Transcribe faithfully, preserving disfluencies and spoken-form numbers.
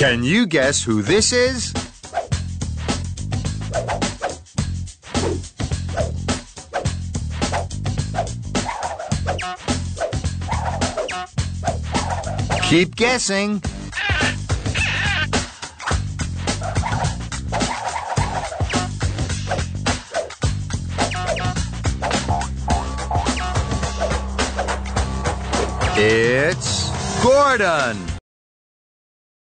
Can you guess who this is? Keep guessing. It's Gordon.